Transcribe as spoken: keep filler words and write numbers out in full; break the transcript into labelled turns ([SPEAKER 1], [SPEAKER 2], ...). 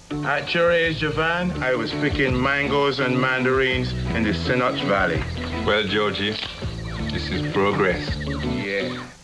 [SPEAKER 1] At your age, Javan, I was picking mangoes and mandarins in the Sinnoch Valley.
[SPEAKER 2] Well, Georgie, this is progress.
[SPEAKER 1] Yeah.